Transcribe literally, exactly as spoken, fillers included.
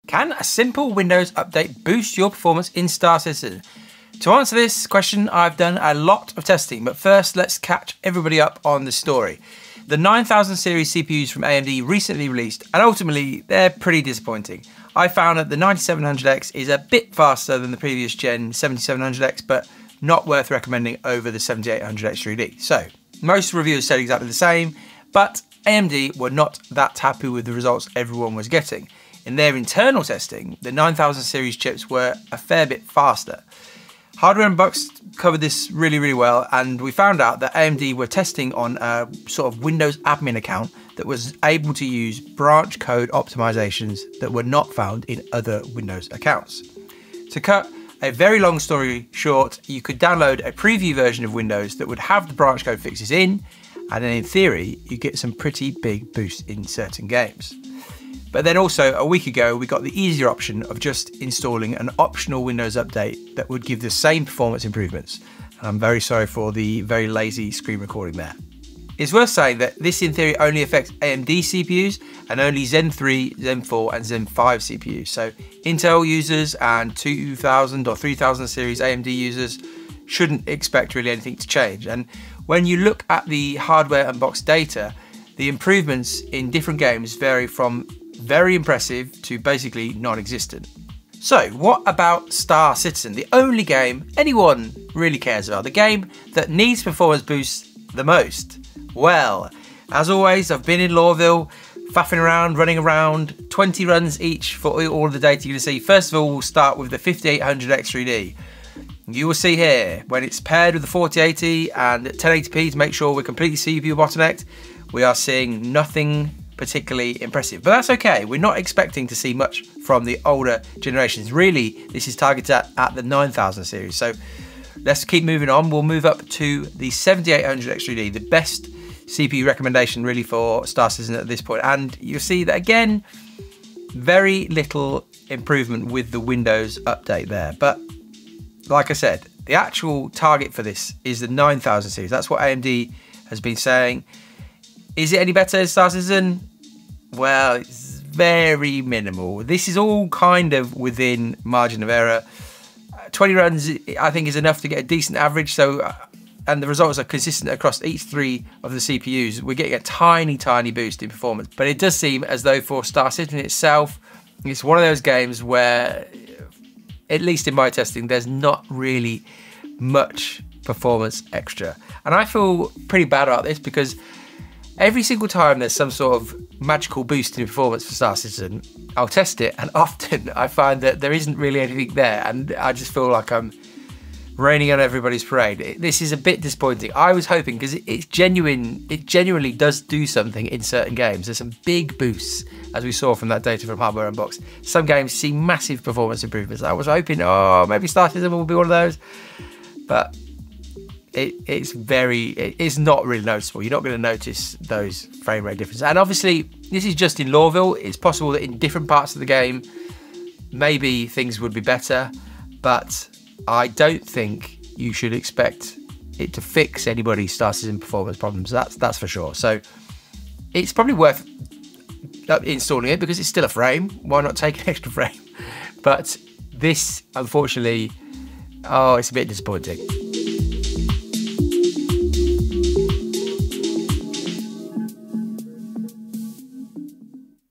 Can a simple Windows update boost your performance in Star Citizen? To answer this question, I've done a lot of testing, but first let's catch everybody up on the story. The nine thousand series C P Us from A M D recently released, and ultimately they're pretty disappointing. I found that the ninety-seven hundred X is a bit faster than the previous gen seventy-seven hundred X, but not worth recommending over the seventy-eight hundred X three D. So, most reviewers said exactly the same, but A M D were not that happy with the results everyone was getting. In their internal testing, the nine thousand series chips were a fair bit faster. Hardware Unboxed covered this really, really well, and we found out that A M D were testing on a sort of Windows admin account that was able to use branch code optimizations that were not found in other Windows accounts. To cut a very long story short, you could download a preview version of Windows that would have the branch code fixes in, and then in theory, you get some pretty big boosts in certain games. But then also, a week ago, we got the easier option of just installing an optional Windows update that would give the same performance improvements. And I'm very sorry for the very lazy screen recording there. It's worth saying that this in theory only affects A M D C P Us and only Zen three, Zen four and Zen five C P Us. So Intel users and two thousand or three thousand series A M D users shouldn't expect really anything to change. And when you look at the Hardware Unboxed data, the improvements in different games vary from very impressive to basically non-existent. So what about Star Citizen, the only game anyone really cares about, the game that needs performance boosts the most? Well, as always, I've been in Lawville, faffing around, running around, twenty runs each for all of the data you're gonna see. First of all, we'll start with the fifty-eight hundred X three D. You will see here, when it's paired with the forty eighty and ten eighty p to make sure we're completely C P U bottlenecked, we are seeing nothing particularly impressive, but that's okay. We're not expecting to see much from the older generations. Really, this is targeted at, at the nine thousand series. So let's keep moving on. We'll move up to the seventy-eight hundred X three D, the best C P U recommendation really for Star Citizen at this point. And you'll see that again, very little improvement with the Windows update there. But like I said, the actual target for this is the nine thousand series. That's what A M D has been saying. Is it any better than Star Citizen? Well, it's very minimal. This is all kind of within margin of error. twenty runs, I think, is enough to get a decent average. So, and the results are consistent across each three of the C P Us. We're getting a tiny, tiny boost in performance. But it does seem as though for Star Citizen itself, it's one of those games where, at least in my testing, there's not really much performance extra. And I feel pretty bad about this because every single time there's some sort of magical boost in performance for Star Citizen, I'll test it, and often I find that there isn't really anything there, and I just feel like I'm raining on everybody's parade. This is a bit disappointing. I was hoping, because it's genuine, it genuinely does do something in certain games. There's some big boosts, as we saw from that data from Hardware Unboxed. Some games see massive performance improvements. I was hoping, oh, maybe Star Citizen will be one of those, but It, it's very, it's not really noticeable. You're not going to notice those frame rate differences. And obviously, this is just in Lawville. It's possible that in different parts of the game, maybe things would be better, but I don't think you should expect it to fix anybody's Star Citizen performance problems. That's, that's for sure. So it's probably worth installing it because it's still a frame. Why not take an extra frame? But this, unfortunately, oh, it's a bit disappointing.